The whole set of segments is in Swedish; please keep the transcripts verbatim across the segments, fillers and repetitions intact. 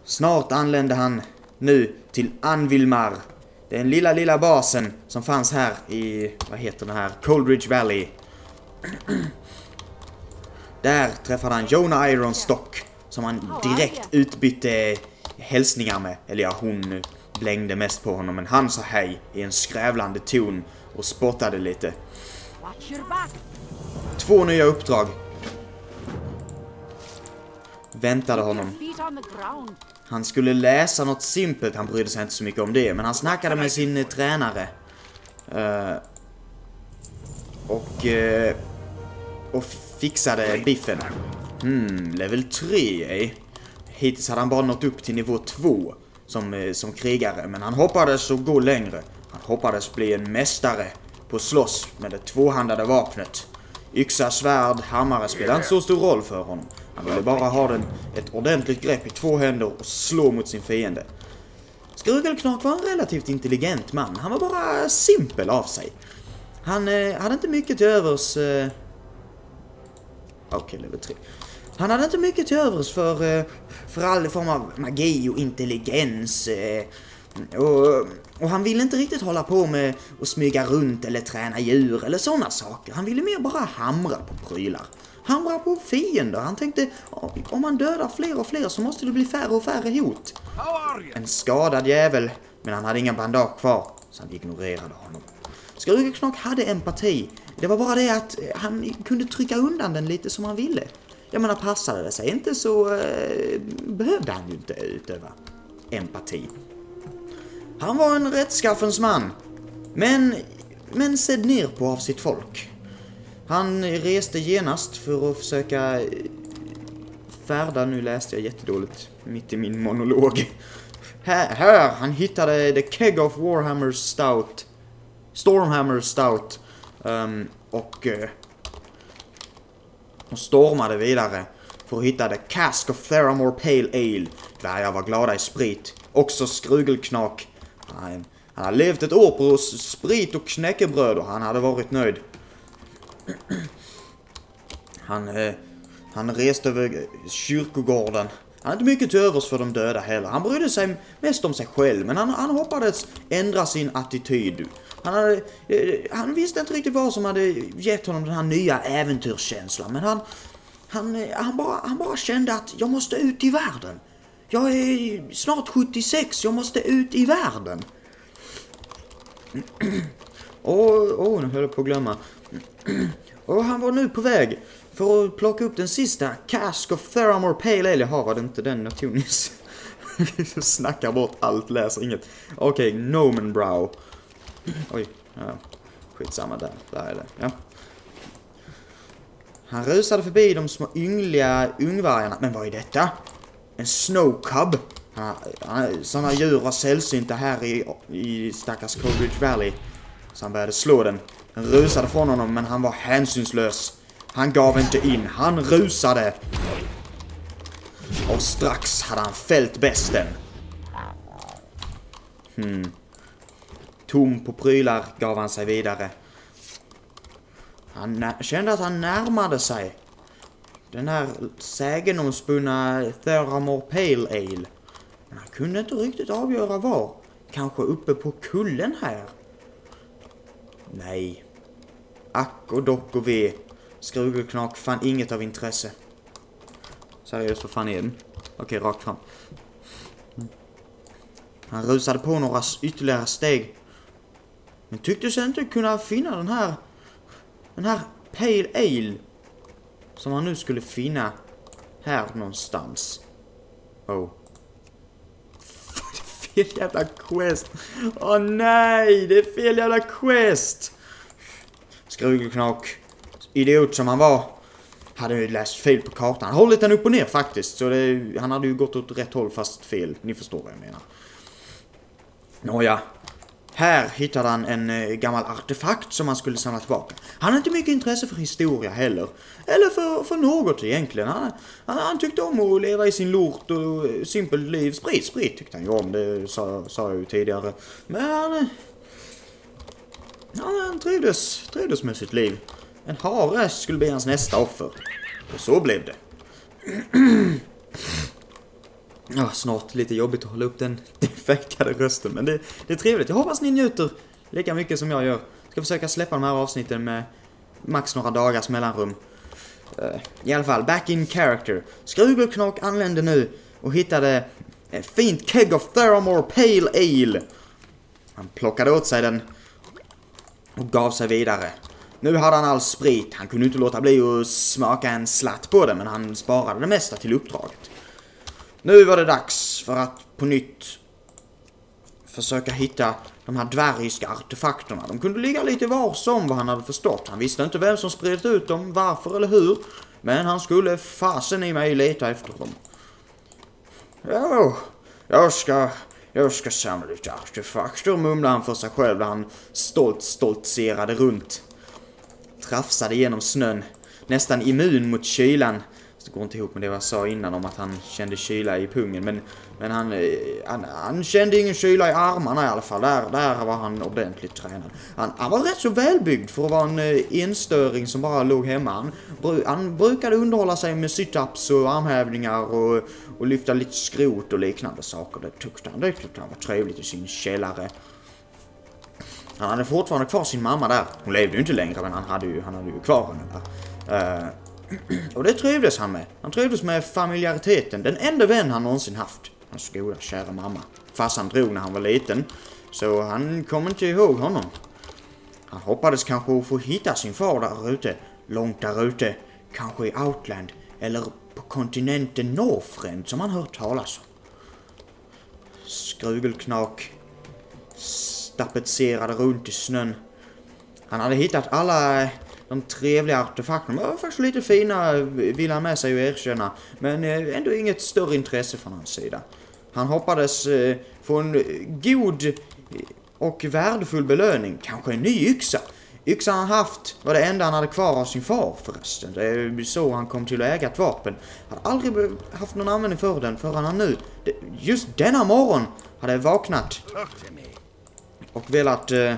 Snart anlände han nu till Anvilmar. Den lilla, lilla basen som fanns här i, vad heter det här, Coldridge Valley. Där träffade han Jonah Ironstock, som han direkt utbytte hälsningar med. Eller ja, hon blängde mest på honom, men han sa hej i en skrävlande ton och spottade lite. Två nya uppdrag väntade honom. Han skulle läsa något simpelt, han brydde sig inte så mycket om det, men han snackade med sin tränare. Uh, och, uh, och fixade biffen. Hmm, level tre, eh? Hittills hade han bara nått upp till nivå två som, uh, som krigare, men han hoppades att gå längre. Han hoppades bli en mästare på slåss med det tvåhandade vapnet. Yxa, svärd, hammare spelade inte så stor roll för honom. Han ville bara ha den, ett ordentligt grepp i två händer och slå mot sin fiende. Skrugelknak var en relativt intelligent man. Han var bara simpel av sig. Han eh, hade inte mycket till övers... Eh... Okej, okay, level tre. Han hade inte mycket till övers för, eh, för all form av magi och intelligens. Eh, och, och han ville inte riktigt hålla på med att smyga runt eller träna djur eller sådana saker. Han ville mer bara hamra på prylar. Hamra på fiender. Han tänkte, om man dödar fler och fler så måste det bli färre och färre hot. En skadad jävel, men han hade inga bandage kvar, så han ignorerade honom. Skrugelknak hade empati. Det var bara det att han kunde trycka undan den lite som han ville. Jag menar, passade det sig inte så eh, behövde han ju inte utöva empati. Han var en rättskaffens man, men, men sedd ner på av sitt folk. Han reste genast för att försöka färda, nu läste jag jättedåligt mitt i min monolog. Här, här han hittade The Keg of Warhammer Stout, Stormhammer Stout, um, och, uh, och stormade vidare för att hitta The Cask of Theramore Pale Ale. Dvärgar var glada i sprit, också Skrugelknak. Han, han hade levt ett år på sprit och knäckebröd och han hade varit nöjd. Han, eh, han reste över kyrkogården. Han hade inte mycket till övers för de döda heller. Han brydde sig mest om sig själv, men han, han hoppades ändra sin attityd. Han, hade, eh, han visste inte riktigt vad som hade gett honom den här nya äventyrskänslan, men han, han, eh, han, bara, han bara kände att jag måste ut i världen. Jag är snart sjuttiosex, jag måste ut i världen. Åh, oh, nu höll jag på att glömma. Och han var nu på väg för att plocka upp den sista Cask of Theramore Pale Ale. Jag har det inte den naturligtvis. Snackar bort allt, läser inget. Okej, okay, Nomenbrow. Oj, ja. Skitsamma där, där är det, ja. Han rusade förbi de små yngliga ungvargarna. Men vad är detta? En snowcub. Sådana djur var sällsynta här i, i stackars Coldridge Valley. Så han började slå den. Han rusade från honom, men han var hänsynslös. Han gav inte in, han rusade. Och strax hade han fällt besten. Hmm. Tom på prylar gav han sig vidare. Han kände att han närmade sig den här sägenomspunna Theramore Pale Ale. Men han kunde inte riktigt avgöra var. Kanske uppe på kullen här. Nej. Ack och dock och ve. Skrugelknak fann inget av intresse. Seriöst, vad fan är den? Okej, rakt fram. Han rusade på några ytterligare steg. Men tyckte sig inte kunna finna den här Den här Pale Ale som han nu skulle finna här någonstans. Oh. Det är fel jävla quest. Åh oh, nej, det är fel jävla quest. Skrugelknak, idiot som han var, hade ju läst fel på kartan. Han hållit den upp och ner faktiskt. Så det, han hade ju gått åt rätt håll fast fel. Ni förstår vad jag menar. Nåja. Här hittade han en eh, gammal artefakt som han skulle samla tillbaka. Han hade inte mycket intresse för historia heller. Eller för, för något egentligen. Han, han, han tyckte om att leva i sin lort och simpelt liv. Sprit, sprit tyckte han ju om. Det sa, sa jag ju tidigare. Men han, han, han trivdes, trivdes med sitt liv. En hare skulle bli hans nästa offer. Och så blev det. Ja, snart lite jobbigt att hålla upp den defekade rösten, men det, det är trevligt. Jag hoppas ni njuter lika mycket som jag gör. Ska försöka släppa de här avsnitten med max några dagars mellanrum. Uh, I alla fall, back in character. Skrugelknock anlände nu och hittade ett fint keg of Theramore Pale Ale. Han plockade åt sig den och gav sig vidare. Nu hade han all sprit. Han kunde inte låta bli att smaka en slatt på det, men han sparade det mesta till uppdraget. Nu var det dags för att på nytt försöka hitta de här dvärgiska artefakterna. De kunde ligga lite var som vad han hade förstått. Han visste inte vem som spridit ut dem, varför eller hur. Men han skulle fasen i mig leta efter dem. Ja, jag ska, jag ska samla lite artefakter, mumlade han för sig själv när han stolt stoltserade runt. Trafsade genom snön, nästan immun mot kylan. Det går inte ihop med det jag sa innan om att han kände kyla i pungen. Men, men han, han, han kände ingen kyla i armarna i alla fall. Där, där var han ordentligt tränad. Han, han var rätt så välbyggd för att vara en enstöring som bara låg hemma. Han, han brukade underhålla sig med sit-ups och armhävningar och, och lyfta lite skrot och liknande saker. Det tyckte han, det tyckte han var trevligt i sin källare. Han hade fortfarande kvar sin mamma där. Hon levde ju inte längre, men han hade ju, han hade ju kvar henne där. Uh, och det trivdes han med. Han trivdes med familjariteten. Den enda vän han någonsin haft. Hans goda, kära mamma. Fast han drog när han var liten. Så han kom inte ihåg honom. Han hoppades kanske att få hitta sin far där ute. Långt där ute. Kanske i Outland. Eller på kontinenten Northrend som han hört talas om. Skrugelknak tapetserade runt i snön. Han hade hittat alla de trevliga artefakterna. De var faktiskt lite fina, vill han med sig och erkänna. Men ändå inget större intresse från hans sida. Han hoppades eh, få en god och värdefull belöning. Kanske en ny yxa. Yxan han haft var det enda han hade kvar av sin far förresten. Det är så han kom till att äga ett vapen. Han hade aldrig haft någon användning för den förrän han nu, just denna morgon, hade vaknat. Och velat... Eh,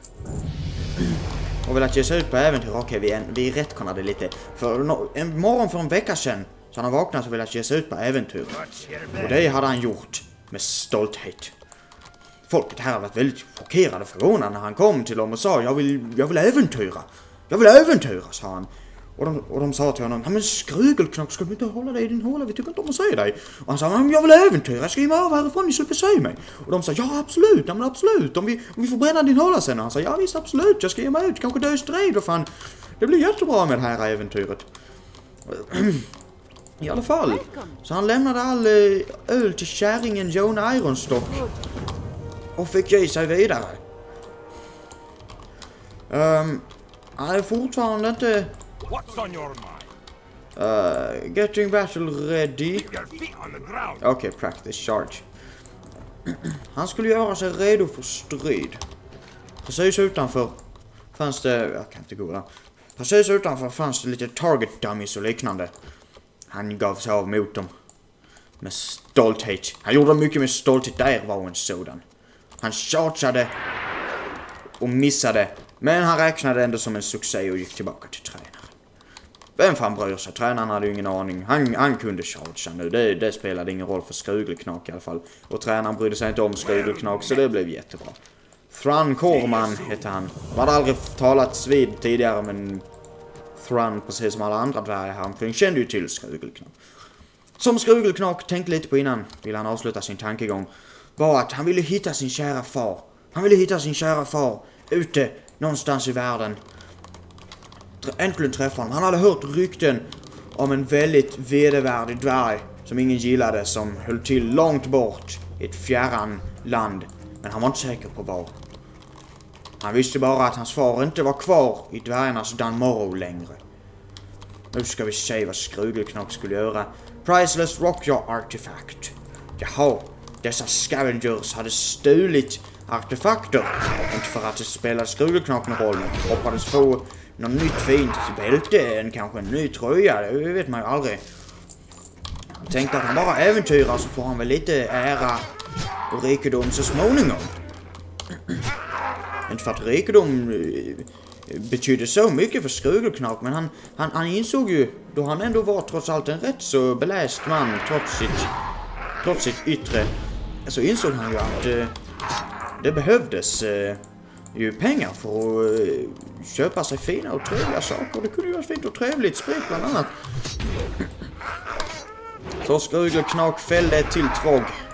och velat ge sig ut på äventyr. Okej, vi, vi rättkonade lite. För no, en morgon för en vecka sedan så han har vaknat och velat ge sig ut på äventyr. Och det hade han gjort med stolthet. Folket här har varit väldigt chockerade och förvånade när han kom till dem och sa jag vill, jag vill äventyra. Jag vill äventyra, sa han. Och de, och de sa till honom, men Skrugelknock, ska du inte hålla dig i din håla? Vi tycker inte om att se dig. Och han sa, men jag vill äventyra, jag ska ge mig över härifrån, ni slipper se mig. Och de sa, ja absolut, ja men absolut, om vi, om vi får bränna din håla sen. Och han sa, ja visst absolut, jag ska ge mig ut, kanske dö i strid, vad fan. Det blir jättebra med det här äventyret. I alla fall, så han lämnade all öl till kärringen Joan Ironstock. Och fick ge sig vidare. Um, han är fortfarande inte... What's on your mind? Uh, getting battle ready. Okej, okay, practice charge. Han skulle göra sig redo för strid. Precis utanför fanns det... Jag kan inte gå där. Precis utanför fanns det lite target dummies och liknande. Han gav sig av mot dem. Med stolthet. Han gjorde mycket med stolthet. Där var en sådan. Han chargeade och missade. Men han räknade ändå som en succé och gick tillbaka till tränaren. Vem fan bryr sig? Tränaren hade ju ingen aning. Han, han kunde chargea nu. Det, det spelade ingen roll för Skrugelknak i alla fall. Och tränaren brydde sig inte om Skrugelknak så det blev jättebra. Thran Korman hette han. Han hade aldrig talats vid tidigare men Thran, precis som alla andra dvärgar här omkring, kände ju till Skrugelknak. Som Skrugelknak tänkte lite på innan ville han avsluta sin tankegång. Var att han ville hitta sin kära far. Han ville hitta sin kära far ute någonstans i världen. Äntligen träffade honom. Han hade hört rykten om en väldigt vedervärdig dvärg som ingen gillade, som höll till långt bort i ett fjärran land. Men han var inte säker på var. Han visste bara att hans far inte var kvar i dvärgarnas Dunmorrow längre. Nu ska vi se vad Skrugelknock skulle göra. Priceless Rock Your Artifact. Jaha, dessa scavengers hade stulit artefakter. Inte för att det spelade Skrugelknock någon roll, men hoppades få någon nytt fint bälte, en kanske en ny tröja, det vet man ju aldrig. Han tänkte att han bara äventyrar så får han väl lite ära och rikedom så småningom. Inte för att rikedom betyder så mycket för Skrugelknock, men han, han, han insåg ju, då han ändå var trots allt en rätt så beläst man trots sitt trots sitt yttre, så insåg han ju att eh, det behövdes eh, ju pengar för att eh, köpa sig fina och trevliga saker. Det kunde ju vara fint och trevligt, sprit bland annat. Så Skrugel Knak fällde ett till tvåg